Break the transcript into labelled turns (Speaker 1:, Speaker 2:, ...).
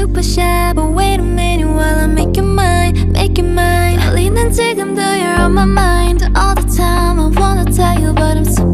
Speaker 1: super shy, but wait a minute while I make you mine, make you mine. 떨리는 지금도 you're on my mind all the time. I wanna tell you but I'm so